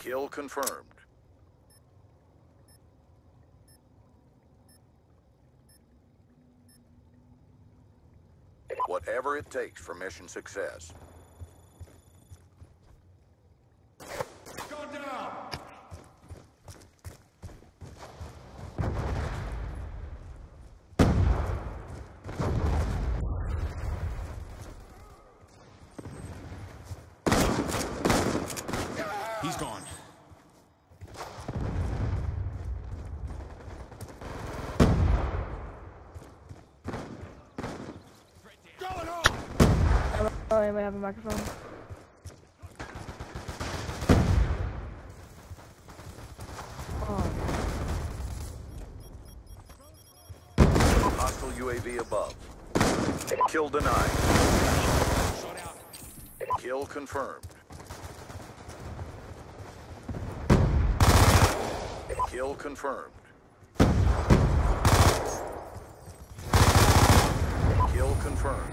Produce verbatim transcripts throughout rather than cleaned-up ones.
Kill confirmed. Whatever it takes for mission success. Go down! He's gone. Going home! Oh, anybody have a microphone? Oh. Hostile U A V above. Kill denied. Kill confirmed. Kill confirmed. Kill confirmed.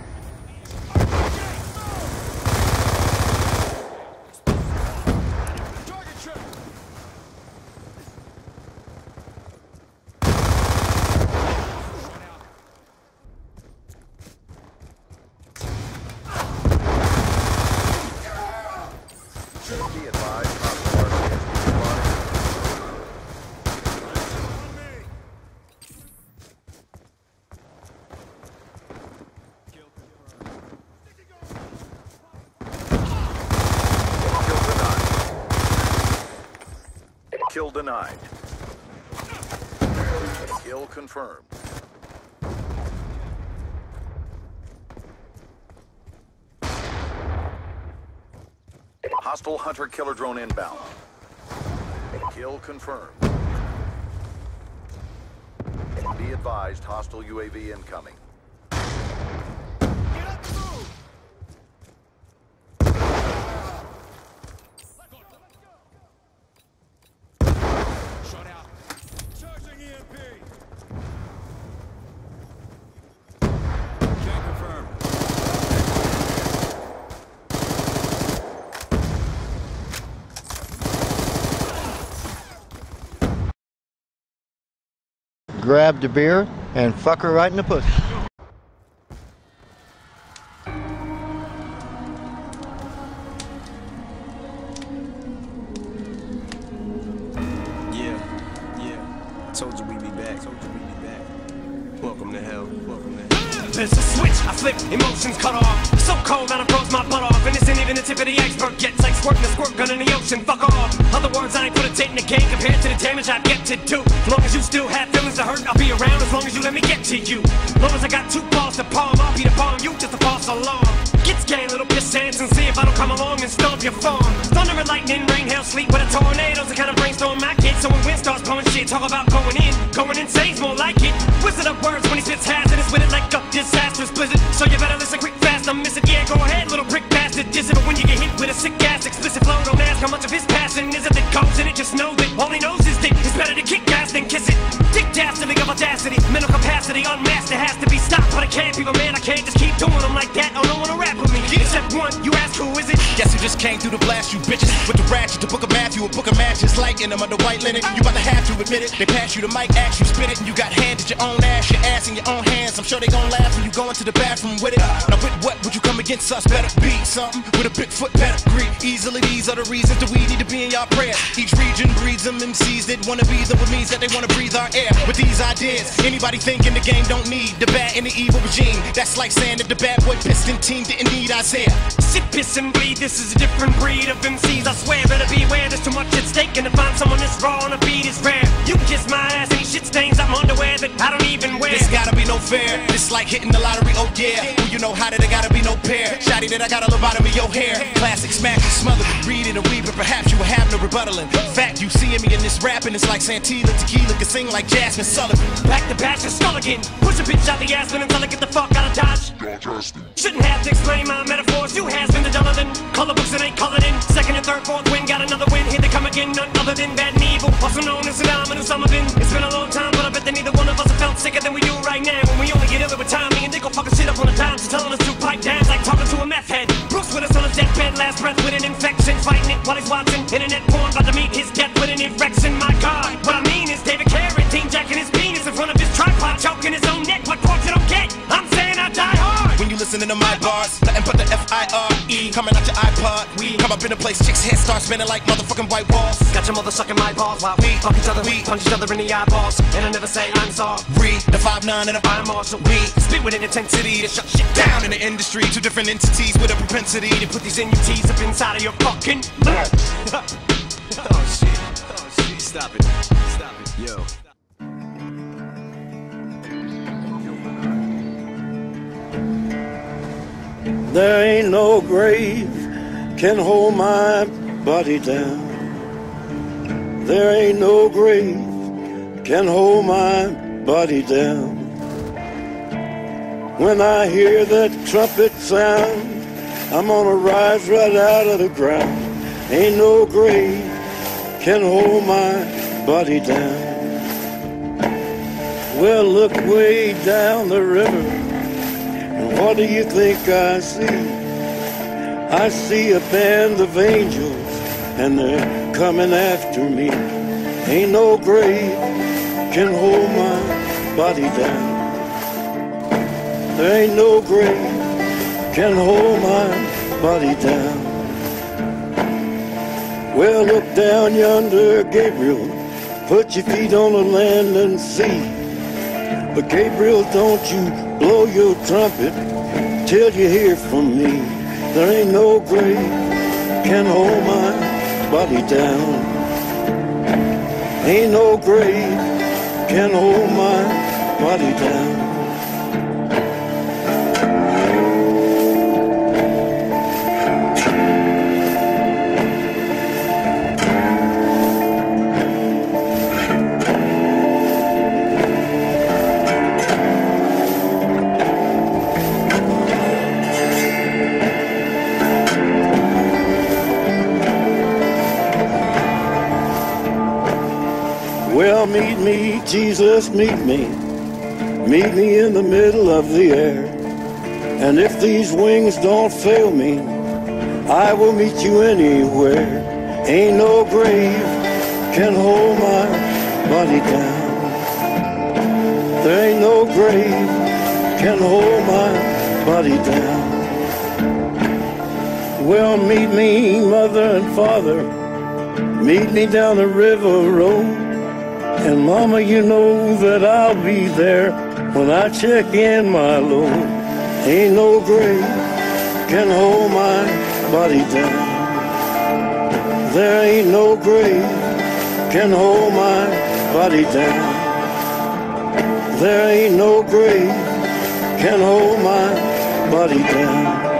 Target trip! Be advised, hostile R C S D spotted. Kill denied. Kill confirmed. Hostile hunter-killer drone inbound. Kill confirmed. Be advised, hostile U A V incoming. Get up and move! Shut out. Charging E M P. Can confirm. Grab the beer and fuck her right in the pussy. Yeah, yeah. Told you we'd be back. Told you we'd be back. Welcome to hell. Welcome to hell. There's a switch, I flip, emotions cut off. So cold that I froze my butt off. And isn't even the tip of the iceberg yet. It's like squirting a squirt gun in the ocean, fuck off. Other words, I ain't put a date in the game compared to the damage I've yet to do. As long as you still have feelings to hurt, I'll be around as long as you let me get to you. As long as I got two balls to palm, I'll be the palm you just to pass along. Get scared, little piss sands, and see if I don't come along and stomp your farm. Thunder and lightning, rain, hail, sleet with a tornado's the kind of brainstorm I get. So when wind starts blowing shit, talk about going in. Going insane's more like it. Wizard of words when he spits hazardous with it like a disastrous blizzard. So you better listen quick, fast, I'm missing. Yeah, go ahead, little prick bastard, diss it. But when you get hit with a sick ass explicit flow, don't ask how much of his passion is it that goes in it. Just know that all he knows is dick. It's better to kick ass than kiss it. Dick dastardly of audacity, mental capacity unmasked. It has to be stopped, but I can't be my man. I can't just keep doing them like that. Oh, no one to rap with me. Except one, you ask who is it? Guess who just came through the blast, you bitches. With the ratchet, the book of Matthew, a book of matches, like in them under white linen. You about to have to admit it. They pass you the mic, ask you spit it, and you got handed your own ass, your ass in your own hands. I'm sure they gon' laugh when you go into the bathroom with it. Now with what would you come against us? Better be something with a Bigfoot pedigree. Easily these are the reasons that we need to be in y'all prayers. Each region breeds them M Cs that wanna be the means that they wanna breathe our air. With these ideas, anybody thinking the game don't need the bad and the evil regime. That's like saying that the bad boy Piston team didn't need Isaiah. Sit, piss, and bleed, this is a different breed of M Cs. I swear, better beware, there's too much at stake. And to find someone this raw on a beat is rare. You can kiss my ass, any shit stains, I'm underwear that I don't even wear. This gotta be no fair, this like hitting the lottery, oh yeah. Well, you know how that it gotta be no pair. Shotty that I got a lobotomy your hair. Classic smack and smother it, read it and read, but perhaps you will have no rebuttaling. Fact, you seeing me in this rapping, it's like Santilla Tequila can sing like Jasmine Sullivan. Back to bash and skull again. Push a bitch out the ass until I get the fuck out of Dodge. Shouldn't have to explain my metaphors. You has been the duller than color books and ain't colored in. Second and third, fourth win, got another win. Here they come again, none other than bad and evil. Also known as Saddam and Osama bin. It's been a long time, but I bet that neither one of us have felt sicker than we do right now. When we only get iller with time, me and Dick will fucking shit up on the dime. So telling us to pipe down like talking to a meth head. Bruce Willis on his deathbed, last breath with an infection, fighting it. while he's watching internet porn, about to meet his death with an erection. My God, what I mean is David Carradine jacking his penis in front of his tripod, choking his own neck. What part you don't get? I'm saying I die hard. When you listening to my bars, nothing but the F I R E coming out your iPod. We come up in a place, chicks' heads start spinning like motherfucking white walls. Got your mother sucking my balls while we fuck each other, we punch each other in the eyeballs, and I never say I'm sorry. Read the five nine and a I'm Marshall. We spit with an intensity to shut shit down. down in the industry. Two different entities with a propensity To put these N U Ts up inside of your fucking mouth. Oh shit. Oh shit. Stop it. Stop it. Yo. There ain't no grave can hold my body down. There ain't no grave can hold my body down. When I hear that trumpet sound, I'm gonna rise right out of the ground. Ain't no grave can hold my body down. Well, look way down the river, and what do you think I see? I see a band of angels, and they're coming after me. Ain't no grave can hold my body down. There ain't no grave can hold my body down. Well, look down yonder, Gabriel. Put your feet on the land and see. But Gabriel, don't you blow your trumpet till you hear from me. There ain't no grave can hold my body down. Ain't no grave can hold my body down. Well, meet me, Jesus, meet me. Meet me in the middle of the air. And if these wings don't fail me, I will meet you anywhere. Ain't no grave can hold my body down. There ain't no grave can hold my body down. Well, meet me, mother and father. Meet me down the river road. And mama, you know that I'll be there when I check in my load. Ain't no grave can hold my body down. There ain't no grave can hold my body down. There ain't no grave can hold my body down.